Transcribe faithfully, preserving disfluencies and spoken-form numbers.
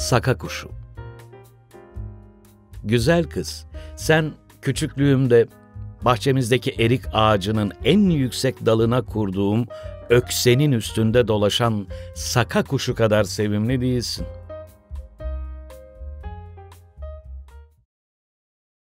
Saka kuşu. Güzel kız, sen küçüklüğümde bahçemizdeki erik ağacının en yüksek dalına kurduğum öksenin üstünde dolaşan saka kuşu kadar sevimli değilsin.